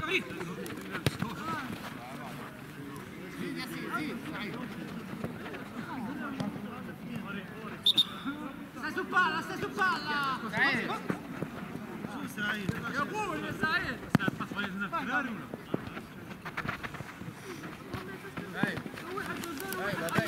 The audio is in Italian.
Stai su palla, stai su palla! يا ابوي يا سعيد ايوه